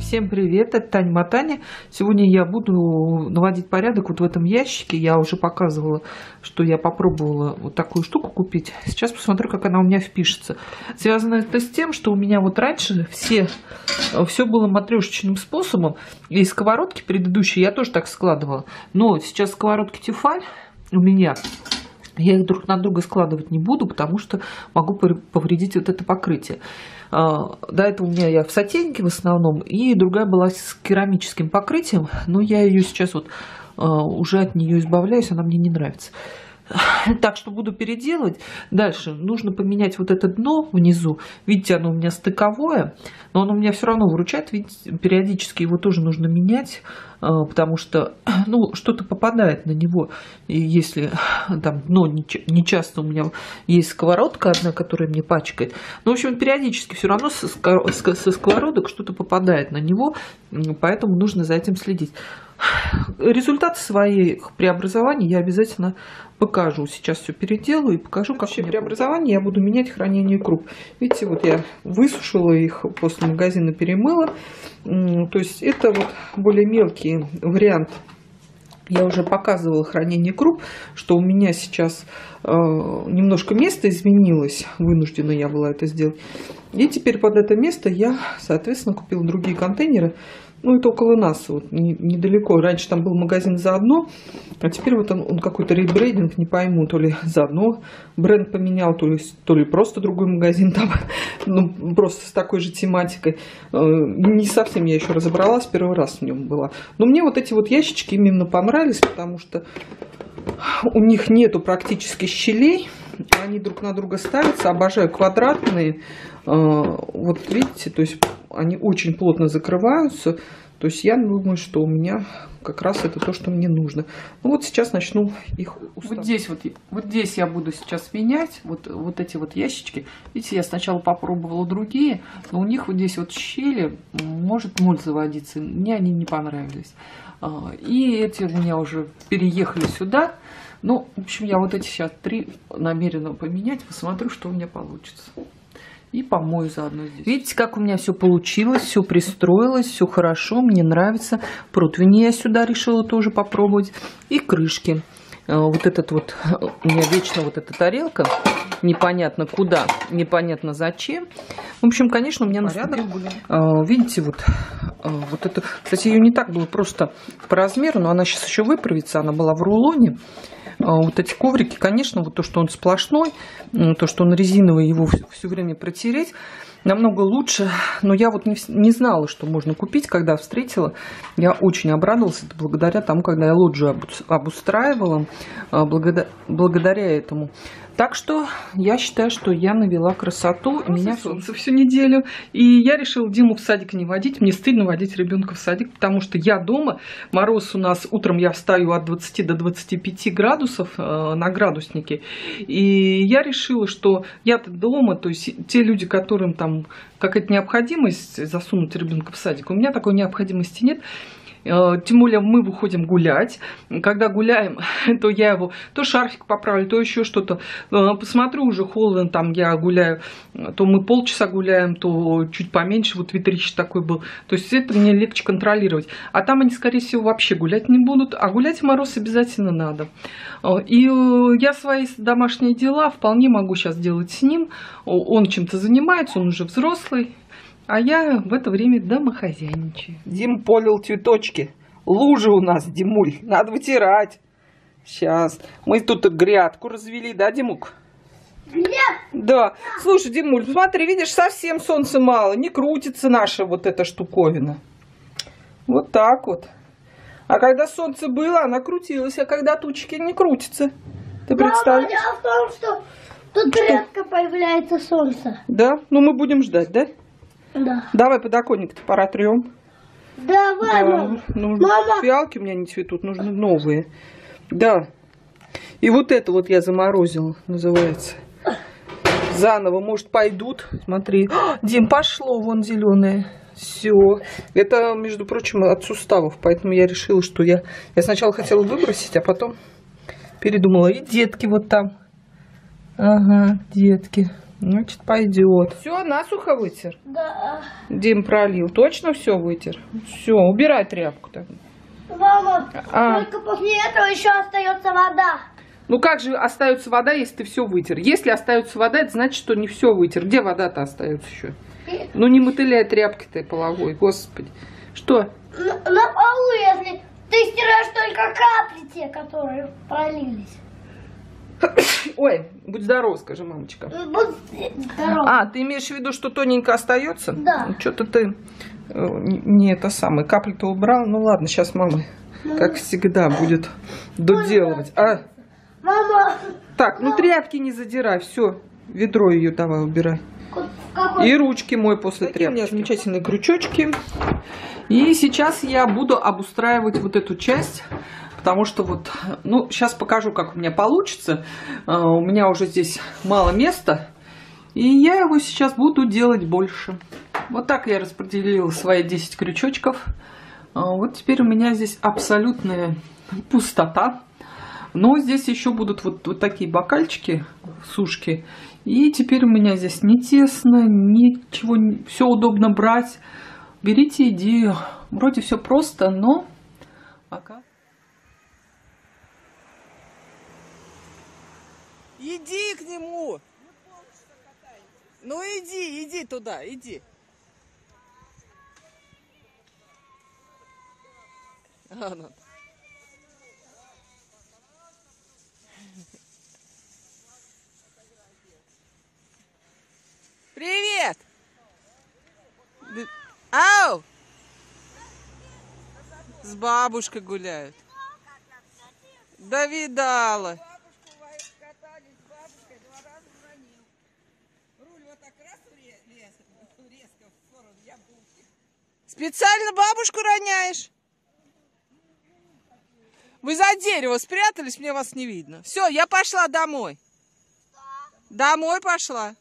Всем привет, это Таня Матаня. Сегодня я буду наводить порядок вот в этом ящике. Я уже показывала, что я попробовала вот такую штуку купить. Сейчас посмотрю, как она у меня впишется. Связано это с тем, что у меня вот раньше все было матрешечным способом. И сковородки предыдущие я тоже так складывала. Но сейчас сковородки Тефаль у меня... Я их друг на друга складывать не буду, потому что могу повредить вот это покрытие. До этого у меня я в сотейнике в основном, и другая была с керамическим покрытием, но я ее сейчас вот уже от нее избавляюсь, она мне не нравится. Так что буду переделывать. Дальше нужно поменять вот это дно внизу. Видите, оно у меня стыковое, но оно у меня все равно выручает. Видите, периодически его тоже нужно менять, потому что что-то попадает на него. И если там дно не часто, у меня есть сковородка одна, которая мне пачкает. Но, в общем, периодически все равно со сковородок что-то попадает на него, поэтому нужно за этим следить. Результаты своих преобразований я обязательно покажу. Сейчас все переделаю и покажу, как вообще преобразование я буду менять хранение круп. Видите, вот я высушила их, после магазина перемыла. То есть это вот более мелкий вариант. Я уже показывала хранение круп, что у меня сейчас немножко место изменилось. Вынуждена я была это сделать. И теперь под это место я, соответственно, купила другие контейнеры. Ну, это около нас, вот, недалеко. Раньше там был магазин заодно, а теперь вот он какой-то ребрендинг, не пойму, то ли заодно бренд поменял, то ли просто другой магазин там, ну, просто с такой же тематикой. Не совсем я еще разобралась, первый раз в нем была. Но мне вот эти вот ящички именно понравились, потому что у них нету практически щелей. Они друг на друга ставятся. Обожаю квадратные. Вот видите, то есть они очень плотно закрываются. То есть я думаю, что у меня как раз это то, что мне нужно. Ну вот сейчас начну их устанавливать. Вот здесь я буду сейчас менять вот эти вот ящички. Видите, я сначала попробовала другие, но у них вот здесь вот щели, может моль заводиться. Мне они не понравились. И эти у меня уже переехали сюда. Ну, в общем, я вот эти сейчас 3 намерена поменять, посмотрю, что у меня получится. И помою заодно здесь. Видите, как у меня все получилось, все пристроилось, все хорошо, мне нравится. Противни я сюда решила тоже попробовать. И крышки. Вот этот вот, у меня вечно вот эта тарелка, непонятно куда, непонятно зачем. В общем, конечно, у меня порядок. Видите, вот это, кстати, ее не так было просто по размеру, но она сейчас еще выправится, она была в рулоне. Вот эти коврики, конечно, вот то, что он сплошной, то, что он резиновый, его все время протереть, намного лучше. Но я вот не знала, что можно купить, когда встретила. Я очень обрадовалась, это благодаря тому, когда я лоджию обустраивала, благодаря этому. Так что я считаю, что я навела красоту. У меня солнце всю неделю. И я решила Диму в садик не водить. Мне стыдно водить ребенка в садик, потому что я дома. Мороз у нас, утром я встаю от 20 до 25 градусов на градуснике. И я решила, что я-то дома, то есть те люди, которым там какая-то необходимость засунуть ребенка в садик, у меня такой необходимости нет. Тем более мы выходим гулять. Когда гуляем, то я его то шарфик поправлю, то еще что-то. Посмотрю, уже холодно, там я гуляю, то мы полчаса гуляем, то чуть поменьше, вот ветрище такой был. То есть это мне легче контролировать. А там они, скорее всего, вообще гулять не будут. А гулять в мороз обязательно надо. И я свои домашние дела вполне могу сейчас делать с ним. Он чем-то занимается, он уже взрослый. А я в это время домохозяйничаю. Дим полил цветочки. Лужи у нас, Димуль. Надо вытирать. Сейчас. Мы тут грядку развели, да, Димук? Нет. Да. Слушай, Димуль, смотри, видишь, совсем солнца мало. Не крутится наша вот эта штуковина. Вот так вот. А когда солнце было, она крутилась. А когда тучки не крутится. Ты представляешь? Дело в том, что тут редко появляется солнце. Да? Ну мы будем ждать, да? Да. Давай подоконник-то пора трем. Давай, да. Мама. Фиалки у меня не цветут, нужны новые. Да. И вот это вот я заморозила, называется. Заново, может, пойдут. Смотри. Дим, пошло, вон зеленое. Все. Это, между прочим, от суставов. Поэтому я решила, что я сначала хотела выбросить, а потом передумала. И детки вот там. Ага, детки. Значит, пойдет. Все, насухо вытер? Да. Дим пролил. Точно все вытер? Все, убирай тряпку-то. Мама, только после этого еще остается вода. Ну как же остается вода, если ты все вытер? Если остается вода, это значит, что не все вытер. Где вода-то остается еще? Ну не мотыляй тряпки-то половой, господи. Что? На полу, если ты стираешь только капли те, которые пролились. Ой, будь здоров, скажи, мамочка. Будь здоров. А, ты имеешь в виду, что тоненько остается? Да. Что-то ты не это самое, капли-то убрал. Ну ладно, сейчас мама, как всегда, будет доделывать. А? Мама. Так, ну тряпки не задирай, все, ведро ее давай убирай. И ручки мой после тряпки. У меня замечательные крючочки. И сейчас я буду обустраивать вот эту часть. Потому что вот, ну, сейчас покажу, как у меня получится. У меня уже здесь мало места. И я его сейчас буду делать больше. Вот так я распределила свои 10 крючочков. Вот теперь у меня здесь абсолютная пустота. Но здесь еще будут вот такие бокальчики, сушки. И теперь у меня здесь не тесно, ничего, все удобно брать. Берите идею. Вроде все просто, но пока. Иди к нему. Ну иди туда, иди. Привет! Ау! С бабушкой гуляют. Да видала. Специально бабушку роняешь? Вы за дерево спрятались, мне вас не видно. Все, я пошла домой. Домой пошла.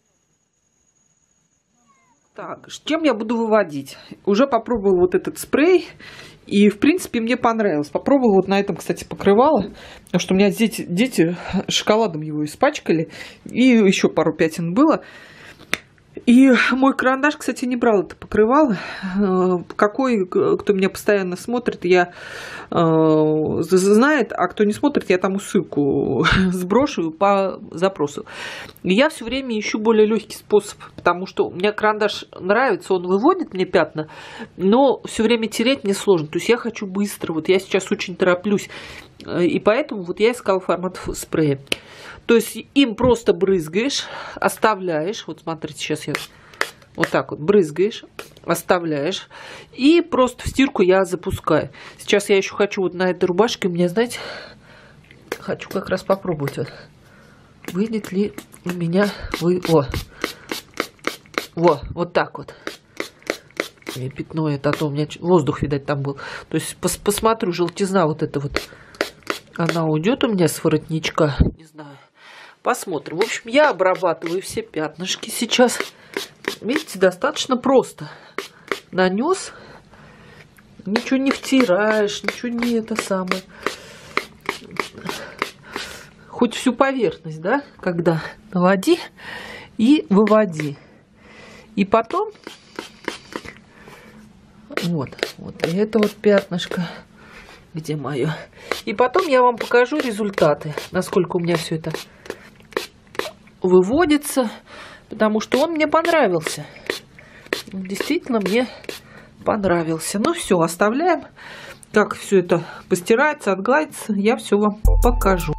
Так, чем я буду выводить? Уже попробовала вот этот спрей. И, в принципе, мне понравилось. Попробовала вот на этом, кстати, покрывало. Потому что у меня дети шоколадом его испачкали. И еще пару пятен было. И мой карандаш, кстати, не брал это покрывало. Какой, кто меня постоянно смотрит, я знает, а кто не смотрит, я там ссылку сброшу по запросу. И я все время ищу более легкий способ, потому что у меня карандаш нравится, он выводит мне пятна, но все время тереть мне сложно. То есть я хочу быстро, вот я сейчас очень тороплюсь, и поэтому вот я искала формат спрея. То есть им просто брызгаешь, оставляешь. Вот смотрите, сейчас я вот так вот брызгаешь, оставляешь. И просто в стирку я запускаю. Сейчас я еще хочу вот на этой рубашке, у меня, знаете, хочу как раз попробовать. Вот. Выйдет ли у меня... Вот так вот. И пятно это, а то у меня воздух, видать, там был. То есть посмотрю, желтизна вот эта вот. Она уйдет у меня с воротничка. Не знаю. Посмотрим. В общем, я обрабатываю все пятнышки сейчас. Видите, достаточно просто. Нанес. Ничего не втираешь, ничего не это самое. Хоть всю поверхность, да, когда наводи и выводи. И потом вот и это вот пятнышко. Где мое? И потом я вам покажу результаты, насколько у меня все это выводится, потому что он мне понравился. Действительно мне понравился. Ну все, оставляем. Как все это постирается, отгладится, я все вам покажу.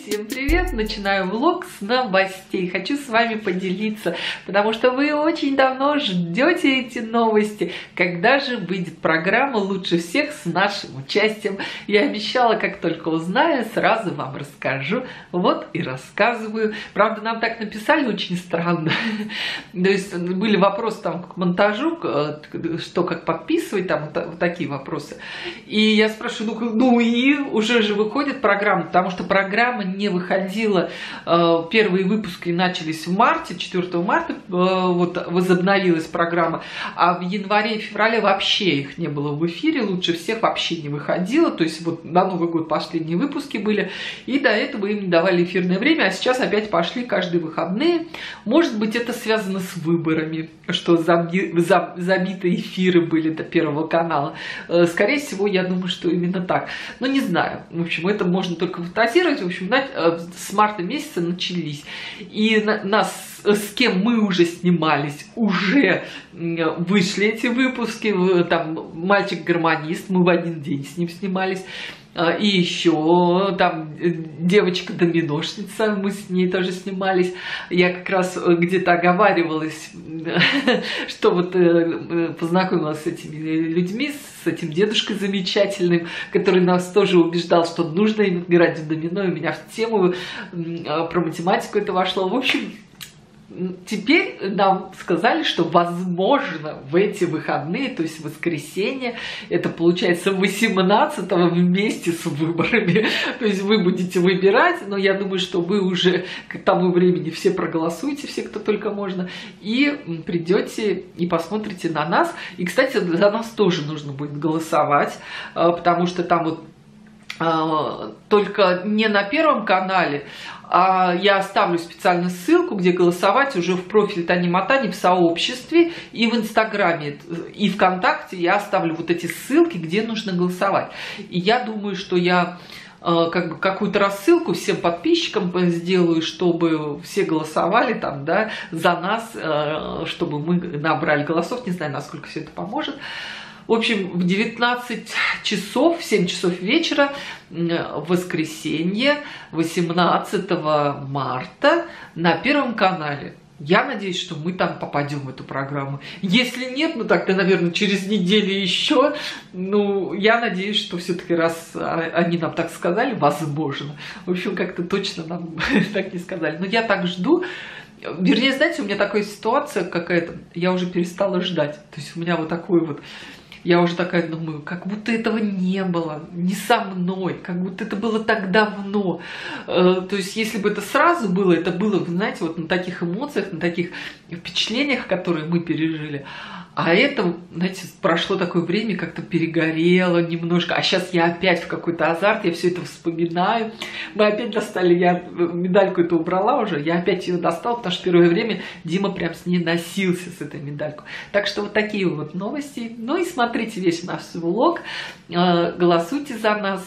Всем привет! Начинаю влог с новостей. Хочу с вами поделиться, потому что вы очень давно ждете эти новости. Когда же выйдет программа «Лучше всех» с нашим участием? Я обещала, как только узнаю, сразу вам расскажу. Вот и рассказываю. Правда, нам так написали очень странно. То есть были вопросы там к монтажу, что как подписывать, там вот такие вопросы. И я спрашиваю, ну и уже же выходит программа, потому что программа не выходила, первые выпуски начались в марте, 4 марта вот возобновилась программа, а в январе и феврале вообще их не было в эфире, «Лучше всех» вообще не выходило, то есть вот на Новый год последние выпуски были, и до этого им не давали эфирное время, а сейчас опять пошли каждые выходные. Может быть, это связано с выборами, что забиты эфиры были до Первого канала. Скорее всего, я думаю, что именно так. Но не знаю. В общем, это можно только фантазировать. В общем, с марта месяца начались. И нас, с кем мы уже снимались, уже вышли эти выпуски. Там «Мальчик-гармонист», мы в один день с ним снимались. И еще там девочка-доминошница, мы с ней тоже снимались. Я как раз где-то оговаривалась, что вот познакомилась с этими людьми, с этим дедушкой замечательным, который нас тоже убеждал, что нужно играть в домино, и меня в тему про математику это вошло. В общем, теперь нам сказали, что возможно в эти выходные, то есть в воскресенье, это получается 18-го вместе с выборами. То есть вы будете выбирать, но я думаю, что вы уже к тому времени все проголосуете, все, кто только можно, и придете и посмотрите на нас. И, кстати, за нас тоже нужно будет голосовать, потому что там вот только не на Первом канале, а я оставлю специально ссылку, где голосовать уже в профиле Тани Матани в сообществе и в Инстаграме, и ВКонтакте я оставлю вот эти ссылки, где нужно голосовать. И я думаю, что я как бы какую-то рассылку всем подписчикам сделаю, чтобы все голосовали там, да, за нас, чтобы мы набрали голосов. Не знаю, насколько все это поможет. В общем, в 19 часов, в 7 часов вечера, в воскресенье, 18 марта на Первом канале. Я надеюсь, что мы там попадем в эту программу. Если нет, ну тогда, наверное, через неделю еще. Ну, я надеюсь, что все-таки раз они нам так сказали, возможно. В общем, как-то точно нам так не сказали. Но я так жду. Вернее, знаете, у меня такая ситуация какая-то, я уже перестала ждать. То есть у меня вот такой вот... Я уже такая думаю, как будто этого не было, не со мной, как будто это было так давно. То есть, если бы это сразу было, это было, знаете, вот на таких эмоциях, на таких впечатлениях, которые мы пережили. А это, знаете, прошло такое время, как-то перегорело немножко. А сейчас я опять в какой-то азарт, я все это вспоминаю. Мы опять достали, я медальку эту убрала уже, я опять ее достала, потому что первое время Дима прям с ней носился, с этой медалькой. Так что вот такие вот новости. Ну и смотрите весь наш влог, голосуйте за нас.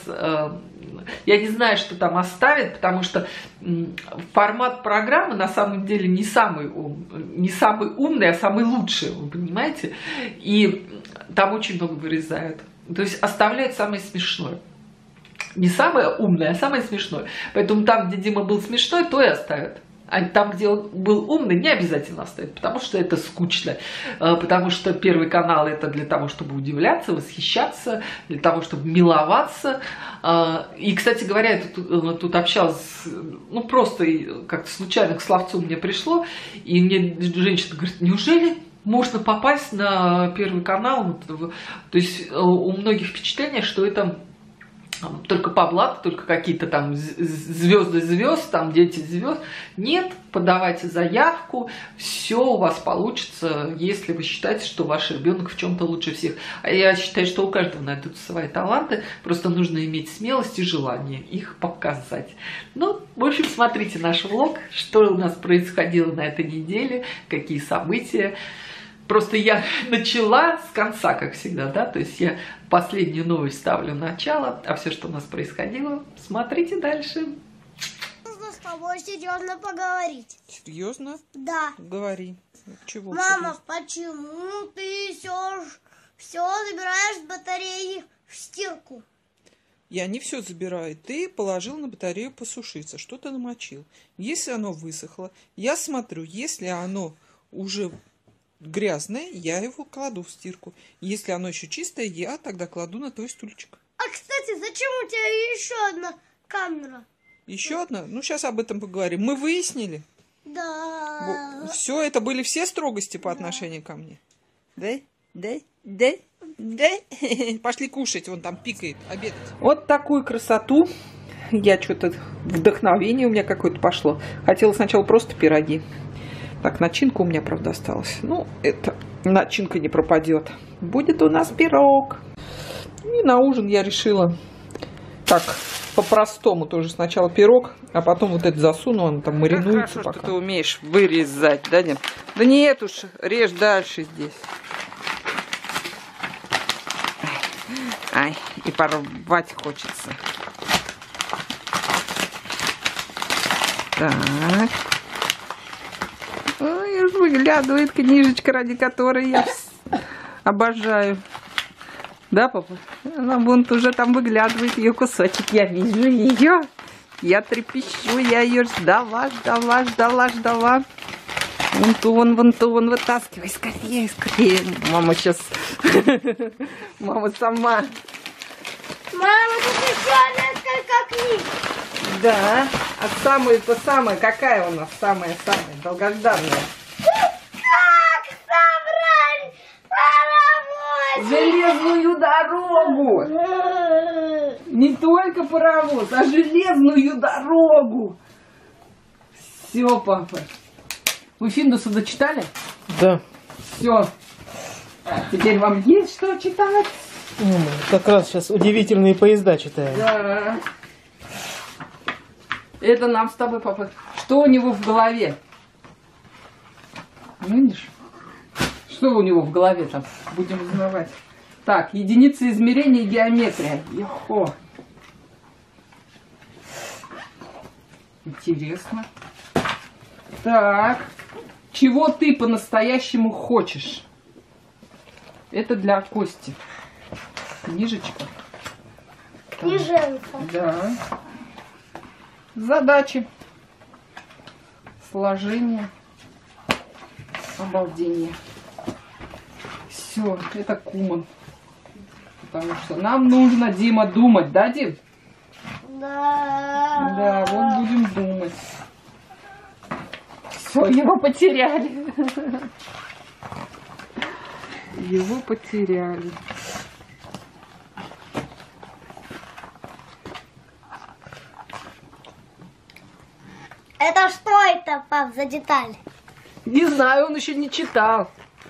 Я не знаю, что там оставят, потому что формат программы на самом деле не самый умный, а самый лучший, вы понимаете? И там очень много вырезают. То есть оставляют самое смешное. Не самое умное, а самое смешное. Поэтому там, где Дима был смешной, то и оставят. А там, где он был умный, не обязательно оставить, потому что это скучно. Потому что Первый канал это для того, чтобы удивляться, восхищаться, для того, чтобы миловаться. И, кстати говоря, я тут общалась, ну просто как-то случайно к словцу мне пришло, и мне женщина говорит, неужели можно попасть на Первый канал? То есть у многих впечатление, что это... только по блату, только какие-то там звезды звезд, там дети звезд. Нет, подавайте заявку, все у вас получится, если вы считаете, что ваш ребенок в чем-то лучше всех. А я считаю, что у каждого найдутся свои таланты, просто нужно иметь смелость и желание их показать. Ну, в общем, смотрите наш влог, что у нас происходило на этой неделе, какие события. Просто я начала с конца, как всегда, да, то есть я последнюю новость ставлю начало, а все, что у нас происходило, смотрите дальше. Нужно с тобой серьезно поговорить. Серьезно? Да. Говори. Чего? Мама, серьезно? почему ты все забираешь батареи в стирку? Я не все забираю. Ты положил на батарею посушиться, что-то намочил. Если оно высохло, я смотрю, если оно уже грязное, я его кладу в стирку. Если оно еще чистое, я тогда кладу на твой стульчик. А, кстати, зачем у тебя еще одна камера? Еще одна? Ну, сейчас об этом поговорим. Мы выяснили. Да. Все, это были все строгости по отношению ко мне. Да? Пошли кушать, вон там пикает, обедать. Вот такую красоту. Я что-то, вдохновение у меня какое-то пошло. Хотела сначала просто пироги. Так, начинка у меня, правда, осталась. Ну, эта начинка не пропадет. Будет у нас пирог. И на ужин я решила так, по-простому тоже. Сначала пирог, а потом вот это засуну, он там маринуется. Хорошо, пока. Что ты умеешь вырезать, да, нет? Да нет уж, режь дальше здесь. Ай, и порвать хочется. Так. Ой, уж выглядывает книжечка, ради которой я обожаю. Да, папа? Она вон уже там выглядывает ее кусочек. Я вижу ее. Я трепещу, я ее ждала. Вон тон, вытаскивай, скорее. Мама сейчас... Мама сама. Мама, тут еще несколько книг. Да. А самая, какая у нас самая долгожданная? Как собрать паровоз? Железную дорогу! Не только паровоз, а железную дорогу! Все, папа. Вы Финдуса дочитали? Да. Все. Теперь вам есть что читать? Как раз сейчас удивительные поезда читаем. Да. Это нам с тобой, папа. Что у него в голове? Видишь? Что у него в голове там? Будем узнавать. Так, единицы измерения и геометрия. Ехо. Интересно. Так. Чего ты по-настоящему хочешь? Это для Кости. Книжечка. Книженка. Да. Задачи. Сложение. Обалдение. Все, это Куман. Потому что нам нужно, Дима, думать, да, Дим? Да. Да, вот будем думать. Все, его потеряли. Его потеряли. Это что это, пап, за деталь? Не знаю, он еще не читал.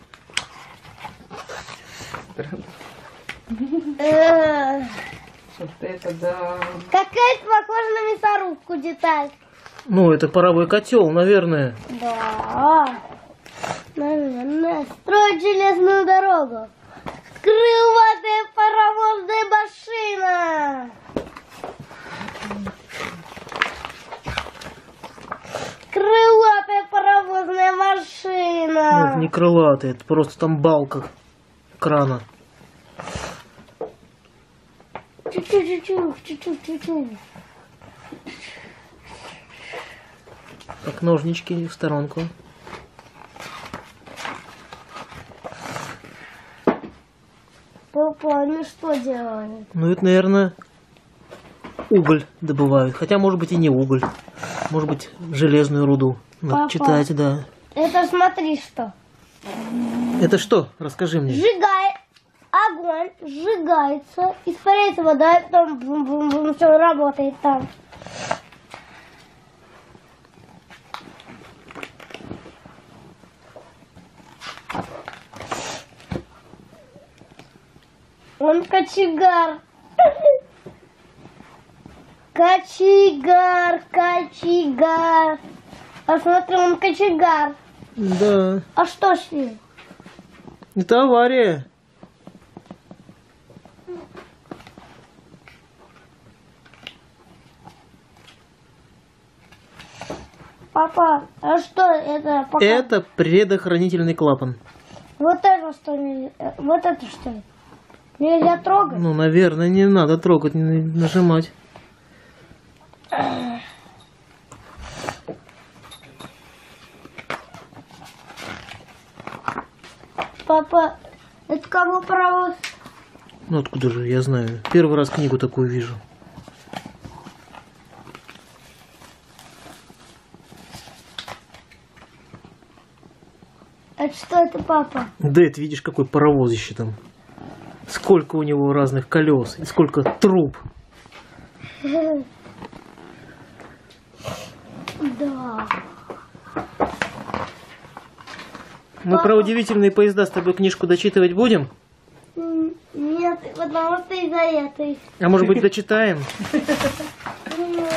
Вот это да. Какая-то похожа на мясорубку деталь. Ну, это паровой котел, наверное. Да. Наверное. Строить железную дорогу. Крылатая паровозная машина. Крылатая паровозная машина. Ну, это не крылатый, это просто там балка крана. Чуть-чуть. Так, ножнички в сторонку. Папа, ну что делают? Ну, это, наверное, уголь добывают. Хотя, может быть, и не уголь. Может быть, железную руду. Надо Папа. читать, да. Это смотри что. Это что? Расскажи мне. Огонь сжигается, испаряется вода, потом бум-бум-бум, все работает там. Он кочегар. Кочегар. Посмотри, он кочегар. Да. А что с ним? Это авария. Папа, а что это? Пока... Это предохранительный клапан. Вот это что? Вот это что? Нельзя трогать? Ну, наверное, не надо трогать, не нажимать. Папа, это кого паровоз? Ну, откуда же, я знаю. Первый раз книгу такую вижу. Это что это, папа? Да, это видишь, какой паровозище там. Сколько у него разных колес и сколько труб. Да. Мы про удивительные поезда с тобой книжку дочитывать будем? Нет, потому что из-за этой. А может быть, дочитаем? Нет.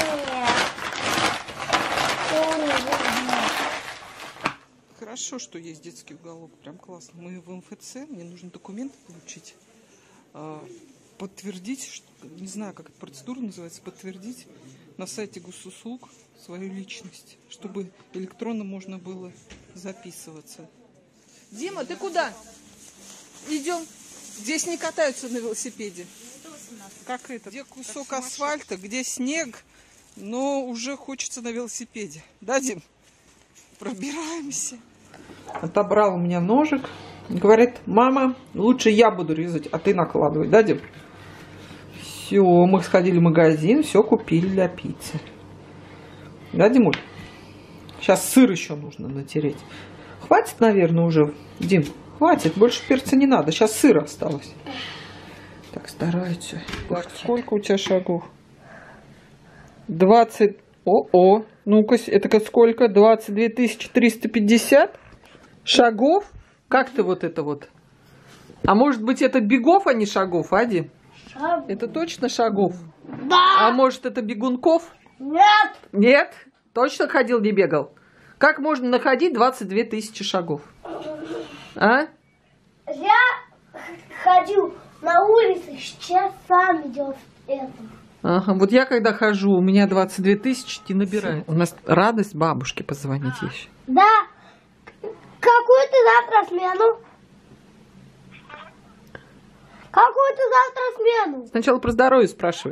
Хорошо, что есть детский уголок, прям классно. Мы в МФЦ, мне нужно документы получить, подтвердить, не знаю, как эта процедура называется, подтвердить на сайте госуслуг свою личность, чтобы электронно можно было записываться. Дима, ты куда? Идем. Здесь не катаются на велосипеде. Как это? Где кусок асфальта, где снег, но уже хочется на велосипеде. Да, Дим? Пробираемся. Отобрал у меня ножик. Говорит, мама, лучше я буду резать, а ты накладывай. Да, Дим? Все, мы сходили в магазин, все купили для пиццы. Да, Димуль? Сейчас сыр еще нужно натереть. Хватит, наверное, уже, Дим? Хватит, больше перца не надо. Сейчас сыра осталось. Так, стараются. Так, сколько у тебя шагов? 20. О-о. Ну-ка, это сколько? 22 350 шагов? Как ты вот это вот? А может быть, это бегов, а не шагов, а, Дим? Это точно шагов? Да. А может, это бегунков? Нет. Нет? Точно ходил, не бегал? Как можно находить 22 тысячи шагов? А? Я ходил на улице, сейчас сам идет это. Ага, вот я когда хожу, у меня 22 тысячи не набирает. У нас радость бабушке позвонить еще. Да. Какую ты завтра смену? Какую ты завтра смену? Сначала про здоровье спрашивай.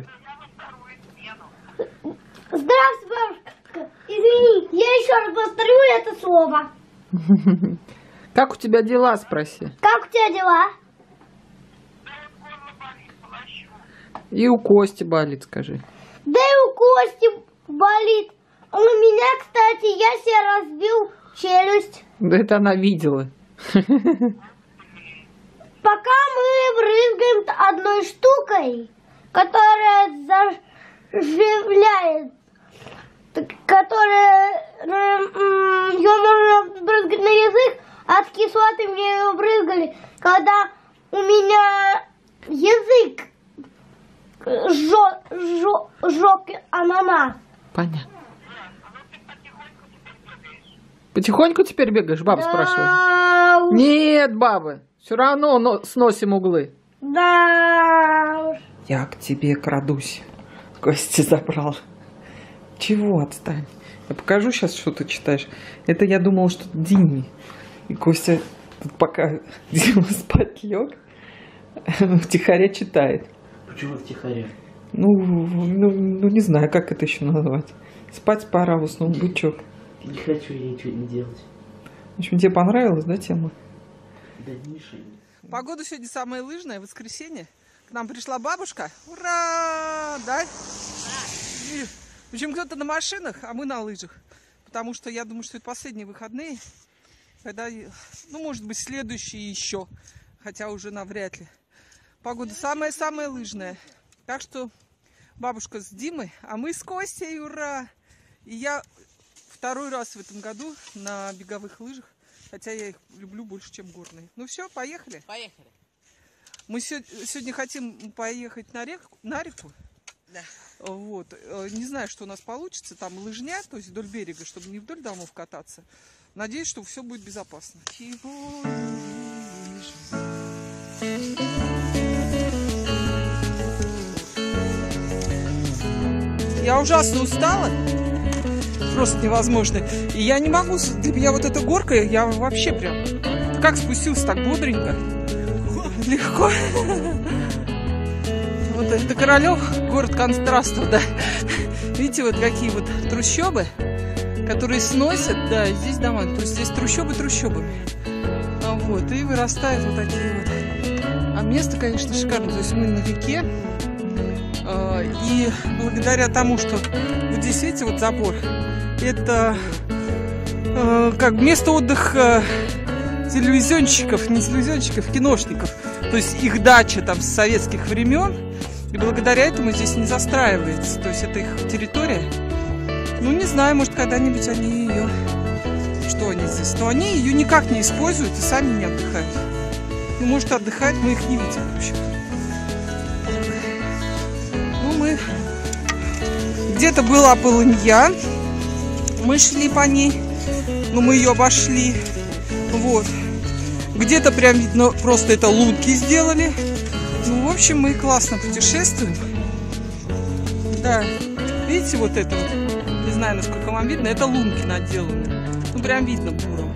Здравствуй, бабушка. Извини, я еще раз повторю это слово. Как у тебя дела, спроси. Как у тебя дела? И у Кости болит, скажи. Да и у Кости болит. У меня, кстати, я себе разбил челюсть. Да это она видела. Пока мы брызгаем одной штукой, которая заживляет, которая ее можно брызгать на язык, от кислоты мне ее брызгали, когда у меня язык жёг ананас. Понятно. Потихоньку теперь бегаешь, баба спрашивает. Нет, баба, все равно сносим углы. Да. Я к тебе крадусь. Костя забрал. Чего, отстань? Я покажу сейчас, что ты читаешь. Это я думала, что Диме. И Костя тут пока Дима спать лег, втихаря читает. Почему втихаря? Ну, не знаю, как это еще назвать. Спать пора, уснул бычок. Не хочу я ничего не делать. В общем, тебе понравилась, да, тема? Да, Миша. Погода сегодня самая лыжная, воскресенье. К нам пришла бабушка. Ура! Да? В общем, кто-то на машинах, а мы на лыжах. Потому что я думаю, что это последние выходные. Когда, ну, может быть, следующие еще. Хотя уже навряд ли. Погода самая-самая лыжная. Так что бабушка с Димой, а мы с Костей, ура! И я второй раз в этом году на беговых лыжах. Хотя я их люблю больше, чем горные. Ну все, поехали? Поехали. Мы сегодня хотим поехать на реку. Да. Вот. Не знаю, что у нас получится. Там лыжня, то есть вдоль берега, чтобы не вдоль домов кататься. Надеюсь, что все будет безопасно. Я ужасно устала. Просто невозможно. И я не могу, для меня вот эта горка, я вообще прям... Как спустился так бодренько, легко. Вот это Королев, город контрастов, да. Видите, вот какие вот трущобы, которые сносят, да, здесь дома. То есть здесь трущобы трущобами. Вот, и вырастают вот такие вот. А место, конечно, шикарное. То есть мы на реке. И благодаря тому, что вот здесь, видите, вот забор, это как место отдыха телевизионщиков, не телевизионщиков, киношников. То есть их дача там с советских времен. И благодаря этому здесь не застраивается. То есть это их территория. Ну, не знаю, может, когда-нибудь они ее... Что они здесь? Но они ее никак не используют и сами не отдыхают. Ну, может, отдыхать, мы их не видим вообще. Ну, мы... Где-то была полынья. Мы шли по ней. Но мы ее обошли. Вот. Где-то прям видно, просто это лунки сделали. Ну, в общем, мы классно путешествуем. Да. Видите, вот это вот? Не знаю, насколько вам видно. Это лунки наделаны. Ну, прям видно буром.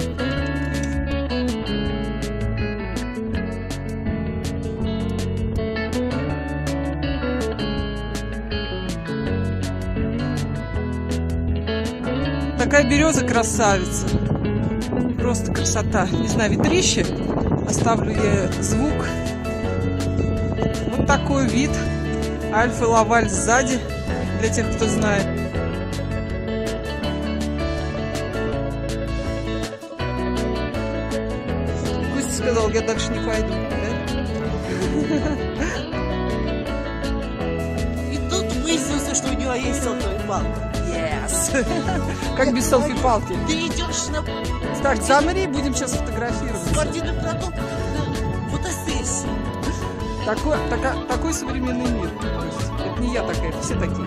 Такая береза красавица. Просто красота. Не знаю, ветрище. Оставлю я звук. Вот такой вид. Альфа-Лаваль сзади. Для тех, кто знает. Костя сказал, я дальше не пойду. Да? И тут выяснилось, что у него есть селфи-палка. Yes. Как без селфи-палки? Ты идешь на... Так, замри, будем сейчас фотографировать. Спортивный продукт, фотосессия. Такой современный мир. То есть, это не я такая, это все такие.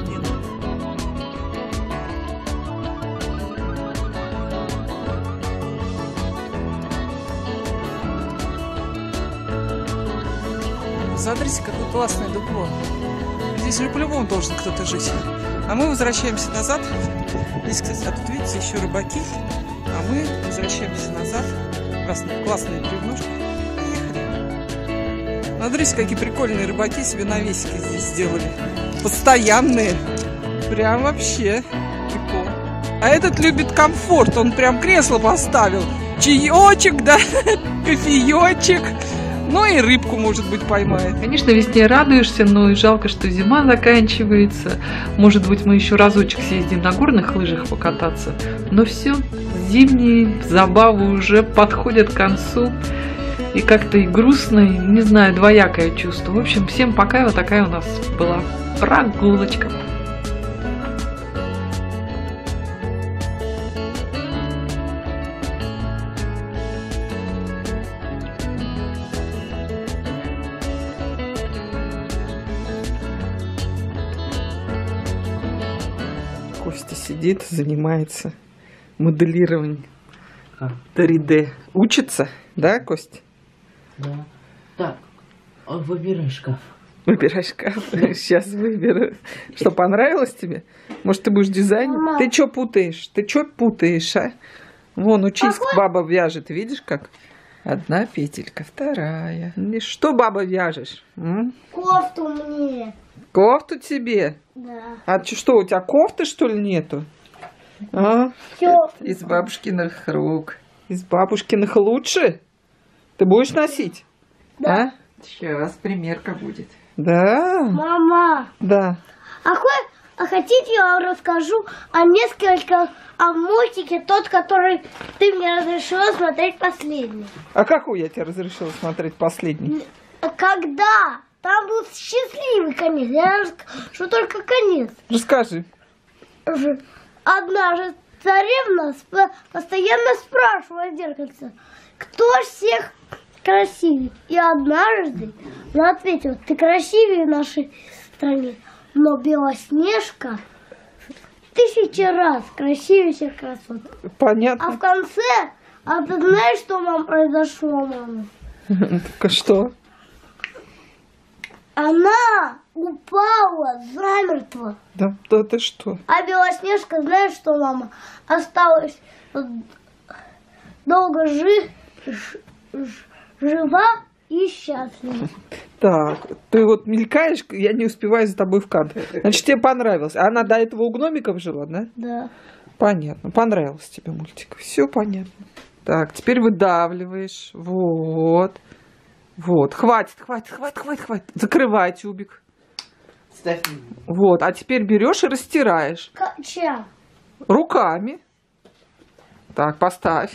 Смотрите, какое классное дупло. Здесь же по-любому должен кто-то жить. А мы возвращаемся назад. Здесь, кстати, а тут, видите, еще рыбаки. А мы возвращаемся назад. Классные бревнушки. Поехали. Смотрите, какие прикольные рыбаки себе навесики здесь сделали. Постоянные. Прям вообще прикол. А этот любит комфорт. Он прям кресло поставил. Чаечек, да, кофеечек. Ну и рыбку, может быть, поймает. Конечно, весне радуешься, но и жалко, что зима заканчивается. Может быть, мы еще разочек съездим на горных лыжах покататься. Но все, зимние забавы уже подходят к концу. И как-то и грустно, и, не знаю, двоякое чувство. В общем, всем пока. Вот такая у нас была прогулочка. Костя сидит, занимается моделированием 3D. Учится, да, Костя? Да. Так, выбирай шкаф. Выбирай шкаф. Сейчас выберу. Что, понравилось тебе? Может, ты будешь дизайнер? Мама. Ты что путаешь? Ты что путаешь, а? Вон, учись, баба вяжет. Видишь как? Одна петелька, вторая. Что баба вяжешь? Кофту мне. Кофту тебе? Да. А что, у тебя кофты, что ли, нету? А? Все. Из бабушкиных рук. Из бабушкиных лучше? Ты будешь носить? Да. А? Сейчас примерка будет. Да? Мама, Да. а хотите, я вам расскажу о мультике, тот, который ты мне разрешила смотреть последний. А какую я тебе разрешила смотреть последний? Когда? Там был счастливый конец. Я расскажу только конец. Расскажи. Однажды царевна постоянно спрашивала зеркальце, кто всех красивее. И однажды она ответила, ты красивее в нашей стране, но Белоснежка 1000 раз красивее всех красот. А Понятно. в конце, ты знаешь, что произошло, мама? Так что? Она упала замертво. Да ты что? А Белоснежка, знаешь что, мама, осталась долго жива и счастлива. Так, ты вот мелькаешь, я не успеваю за тобой в кадр. Значит, тебе понравилось. А она до этого у гномиков жила, да? Да. Понятно. Понравился тебе мультик. Все понятно. Так, теперь выдавливаешь. Вот. Вот. Хватит. Закрывай тюбик. Ставь. Вот. А теперь берешь и растираешь. Чем? Руками. Так, поставь.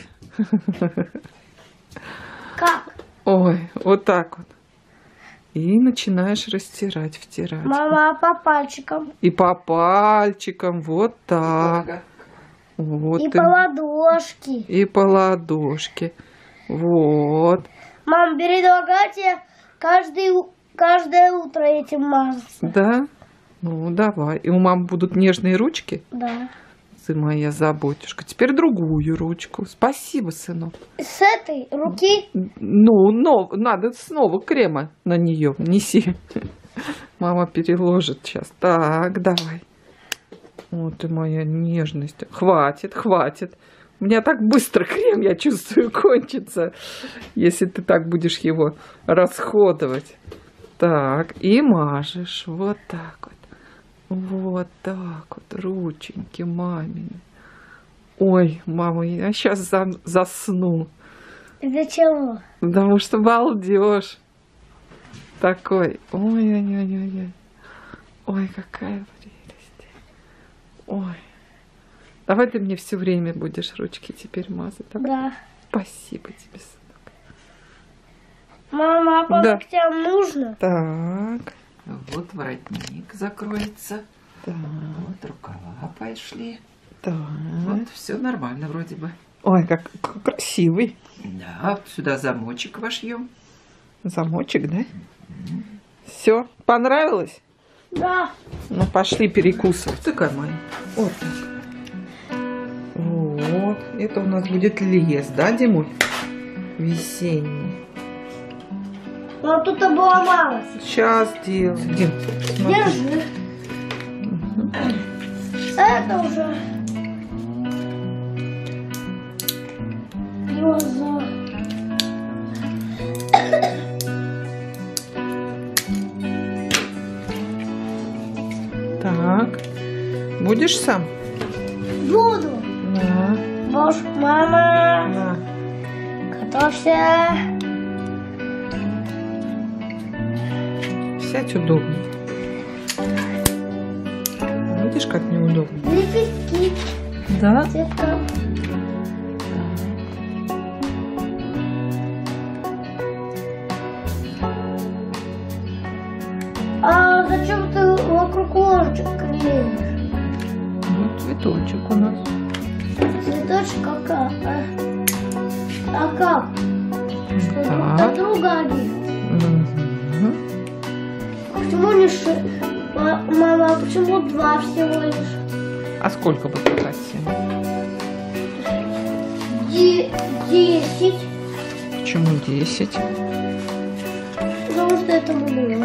Как? Ой, вот так вот. И начинаешь растирать, втирать. Мама, а по пальчикам? И по пальчикам, вот так. Вот И по ладошке. И по ладошке. Вот. Мам, предлагайте каждое утро этим мазаться. Да? Ну, давай. И у мамы будут нежные ручки? Да. Ты моя заботюшка. Теперь другую ручку. Спасибо, сынок. С этой руки? Ну, надо снова крема на нее неси. Мама переложит сейчас. Так, давай. Вот ты моя нежность. Хватит. У меня так быстро крем, я чувствую, кончится, если ты так будешь его расходовать. Так, и мажешь. Вот так вот. Вот так вот, рученьки мамины. Ой, мама, я сейчас засну. Для чего? Потому что балдеж. Такой. Ой. Ой, какая прелесть. Ой. Давай ты мне все время будешь ручки теперь мазать. Давай? Да. Спасибо тебе, сынок. Мама, а по Да. ногтям нужно? Так. Вот воротник закроется. Так. Вот рукава пошли. Так. Вот все нормально вроде бы. Ой, как красивый. Да, вот сюда замочек вошьем. Замочек, да? Все, понравилось? Да. Ну, пошли перекусывать. Такая моя. Вот так. Вот. Это у нас будет лес, да, Димуль? Весенний. Но тут обломалось. Сейчас делаем. Дим, смотри. Держи. Это уже глаза. Так. Будешь сам? Буду. Да. Боже, мама, Да. готовься. Сядь удобно. Видишь, как неудобно? Лепестки. Да? Цветка. А зачем ты вокруг ложечек клеишь? Вот цветочек у нас. Цветочек как? А как? Что друг Так. до друга они? Угу. Почему не Мама, а почему два всего лишь? А сколько бы ты хотел? 10. Почему 10? Потому что это много.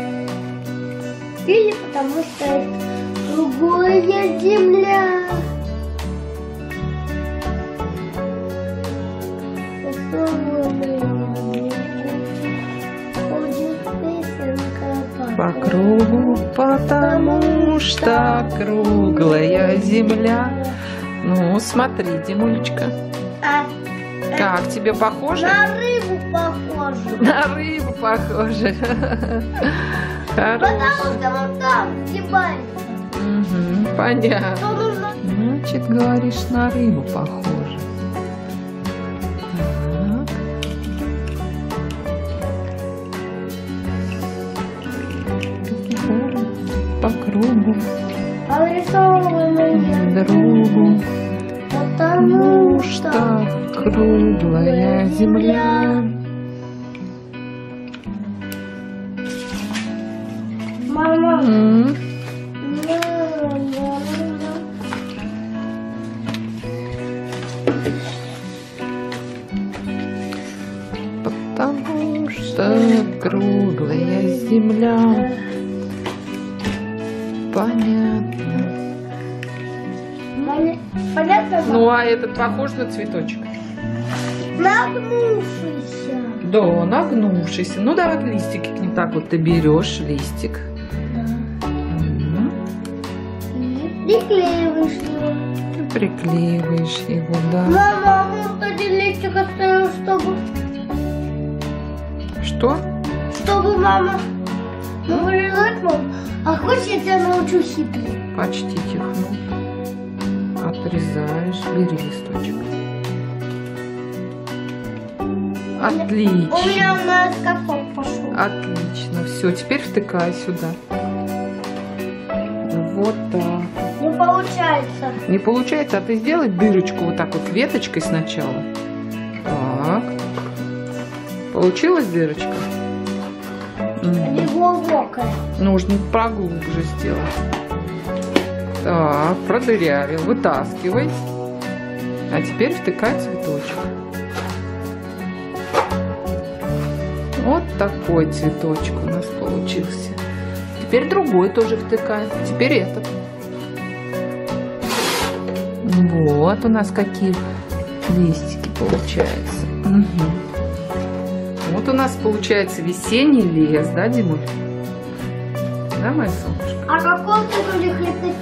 Или потому что это другая земля. По кругу, потому что круглая земля. Ну, смотри, Димулечка. Как тебе похоже? На рыбу похоже. На рыбу похоже. Потому что вот там сгибается. Угу, понятно. Что нужно? Значит, говоришь, на рыбу похоже. Так. По кругу, Нарисованные другу, потому что круглая земля. Мама. М. Потому что круглая земля. Понятно. Понятно? Ну, а этот похож на цветочек? Нагнувшийся. Да, нагнувшийся. Ну, давай листики к ним. Так вот ты берешь листик. Приклеиваешь его. Приклеиваешь его, да. Мама, может, один листик оставил, чтобы... Что? Чтобы мама... Ну, вырезать, мам. А хочешь, я тебя научу хитрый? Почти чихнул. Отрезаешь. Бери листочек. Отлично. У меня наискосок пошел. Отлично. Все, теперь втыкай сюда. Вот так. Не получается. Не получается, а ты сделай дырочку вот так вот веточкой сначала. Так. Получилась дырочка? Не глубокая. Нужно поглубже сделать. Так, продырявил. Вытаскивай. А теперь втыкай цветочек. Вот такой цветочек у нас получился. Теперь другой тоже втыкаем. Теперь этот. Вот у нас какие листики получаются. Угу. Вот у нас получается весенний лес, да, Димуль? Да, моя солнышко? А какой ты будешь лепестки?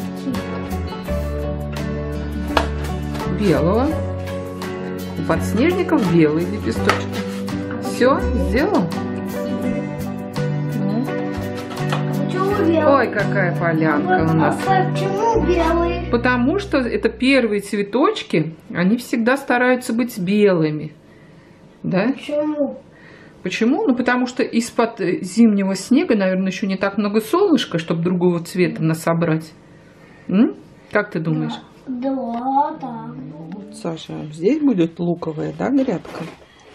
Белого. У подснежников белые лепесточки. Все, сделал? Ну. Почему белый? Ой, какая полянка у нас. А почему белый? Потому что это первые цветочки, они всегда стараются быть белыми. Да? Почему? Почему? Ну, потому что из-под зимнего снега, наверное, еще не так много солнышка, чтобы другого цвета насобрать. Как ты думаешь? Да, так. Вот, Саша, здесь будет луковая, да, грядка?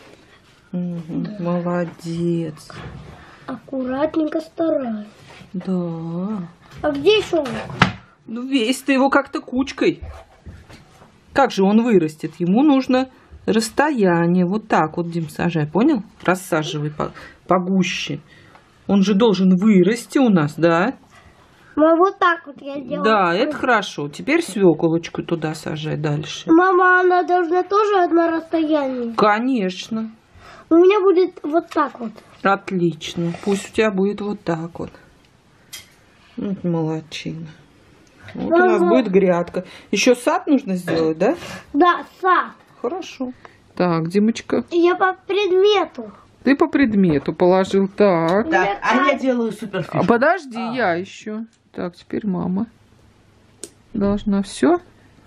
Угу, да. Молодец. Аккуратненько стараюсь. Да. А где еще лук? Ну, весь ты его как-то кучкой. Как же он вырастет? Ему нужно расстояние. Вот так вот, Дим, сажай, понял? Рассаживай погуще. Он же должен вырасти у нас, да? Ну, вот так вот я сделала. Да, это хорошо. Теперь свеколочку туда сажай дальше. Мама, она должна тоже одно расстояние? Конечно. У меня будет вот так вот. Отлично. Пусть у тебя будет вот так вот. Вот молодчина. Вот у нас будет грядка. Еще сад нужно сделать, да? Да, сад. Хорошо. Так, Димочка. Я по предмету. Ты по предмету положил. Так. Так, а я делаю суперфишку. Подожди, я еще. Так, теперь мама должна все.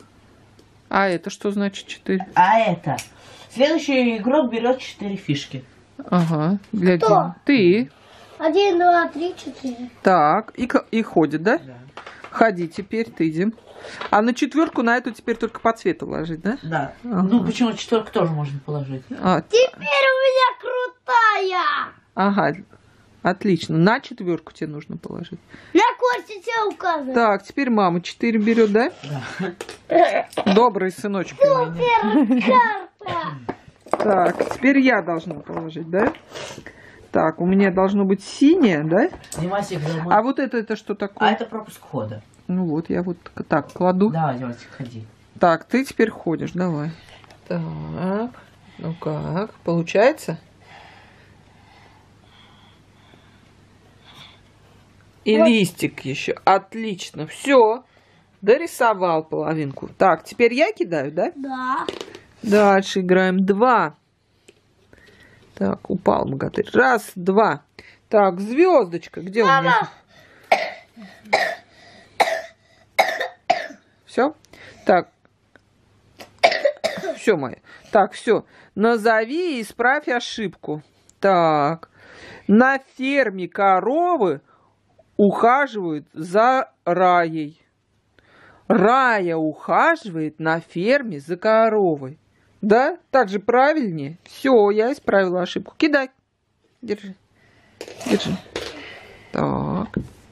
А это что значит 4? А это? Следующий игрок берет 4 фишки. Ага. Для Кто? Димы. Ты. 1, 2, 3, 4. Так, и ходит, да? Да. Ходи теперь, ты, Дим. А на четверку на эту теперь только по цвету ложить, да? Да. Ага. Ну, почему 4 тоже можно положить? Теперь у меня крутая. Ага, отлично. На четверку тебе нужно положить. На Косте тебе указываю. Так, теперь мама 4 берет, да? Да. Добрый сыночек у меня. Супер карта. Так, теперь я должна положить, да? Так, у меня должно быть синее, да? Димасик, А вот это что такое? А это пропуск хода. Ну вот, я вот так кладу. Да, Димасик, ходи. Так, ты теперь ходишь, давай. Так. Ну как? Получается? И листик еще. Отлично. Все. Дорисовал половинку. Так, теперь я кидаю, да? Да. Дальше играем 2. Так, упал богатырь. 1, 2. Так, звездочка. Где у меня? Все? Так. Все, моя. Так, все. Назови и исправь ошибку. Так. На ферме коровы ухаживают за Раей. Рая ухаживает на ферме за коровой. Да? Так же правильнее? Все, я исправила ошибку. Кидай. Держи. Держи. Так.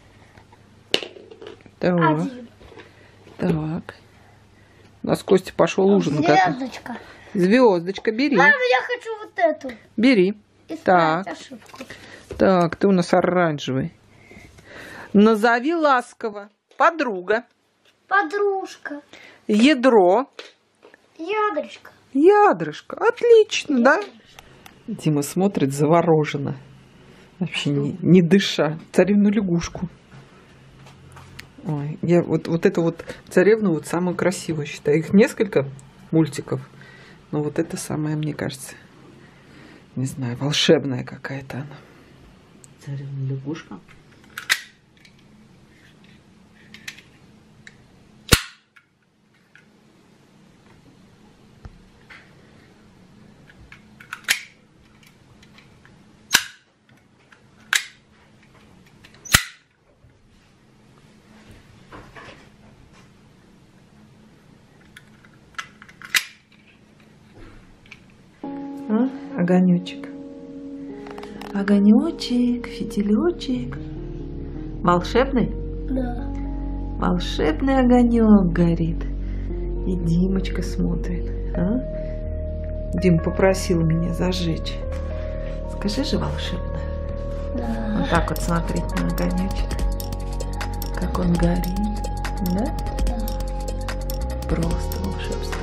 Так. Так. У нас Костя пошел ужин. Звездочка. Звездочка, бери. Мама, я хочу вот эту. Бери. Исправить Так. ошибку. Так, ты у нас оранжевый. Назови ласково. Подруга. Подружка. Ядро. Ядрышко. Ядрышко. Отлично, да? Дима смотрит завороженно. Вообще не дыша. Царевну лягушку. Ой, я вот эту вот царевну вот самую красивую считаю. Их несколько мультиков, но вот это самая, мне кажется, не знаю, волшебная какая-то она. Царевна лягушка. Огонечек. Огонечек, фитилечек. Волшебный? Да. Волшебный огонек горит. И Димочка смотрит. А? Дим попросил меня зажечь. Скажи же волшебно. Да. Вот так вот смотреть на огонечек. Как он горит. Да? Да. Просто волшебство.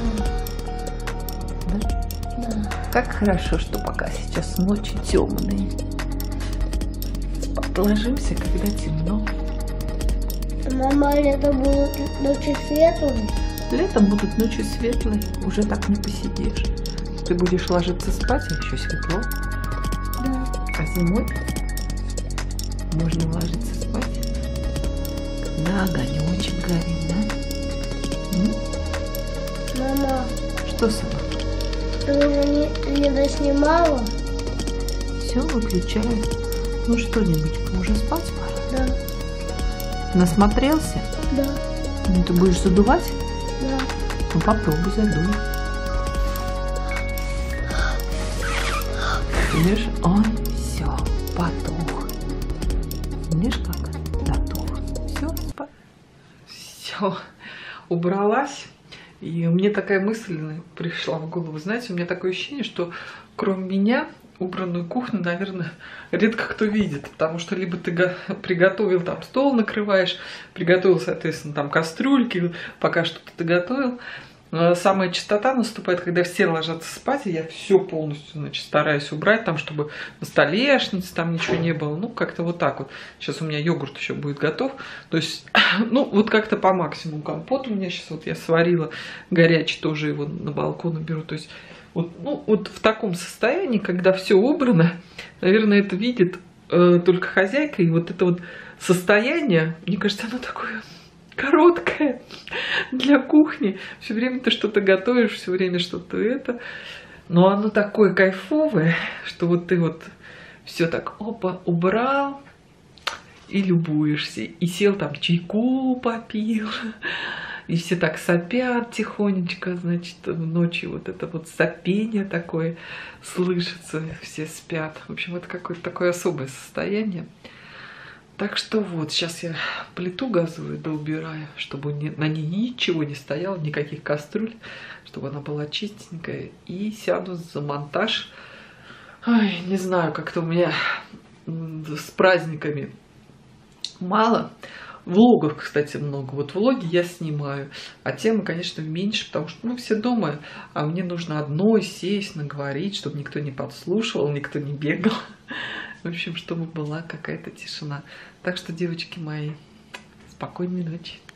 Да? Да. Как хорошо, что пока сейчас ночи темные. Спать ложимся, когда темно. Мама, лето будут ночи светлые. Летом будут ночи светлые, уже так не посидишь. Ты будешь ложиться спать, а еще светло. Да. А зимой можно ложиться спать, когда огонечек горит, да? Мама, Что, сама? ты уже не доснимала? Все, выключаю. Ну что-нибудь, уже спать пора. Да. Насмотрелся? Да. Ну ты будешь задувать? Да. Ну попробуй задуй. Видишь? Ой, все, потух. Видишь как? Затух. Все, спать. Все, убралась. И мне такая мысль пришла в голову. Знаете, у меня такое ощущение, что кроме меня убранную кухню, наверное, редко кто видит. Потому что либо ты приготовил, там стол накрываешь, приготовил, соответственно, там кастрюльки, пока что-то ты готовил. Самая чистота наступает, когда все ложатся спать, и я все полностью, значит, стараюсь убрать, там, чтобы на столешнице там ничего не было. Ну, как-то вот так вот. Сейчас у меня йогурт еще будет готов. То есть, ну, вот как-то по максимуму. Компот у меня сейчас, вот я сварила горячий, тоже его на балкон беру. То есть, вот, ну, вот в таком состоянии, когда все убрано, наверное, это видит только хозяйка. И вот это вот состояние, мне кажется, оно такое короткое для кухни. Все время ты что-то готовишь, все время что-то это. Но оно такое кайфовое, что вот ты вот все так опа, убрал и любуешься. И сел там чайку попил. И все так сопят тихонечко, значит, ночью вот это вот сопение такое слышится, все спят. В общем, это какое-то такое особое состояние. Так что вот, сейчас я плиту газовую доубираю, чтобы на ней ничего не стояло, никаких кастрюль, чтобы она была чистенькая. И сяду за монтаж. Ой, не знаю, как-то у меня с праздниками мало. Влогов, кстати, много. Вот влоги я снимаю, а темы, конечно, меньше, потому что, ну, все дома, а мне нужно одной сесть, наговорить, чтобы никто не подслушивал, никто не бегал. В общем, чтобы была какая-то тишина. Так что, девочки мои, спокойной ночи.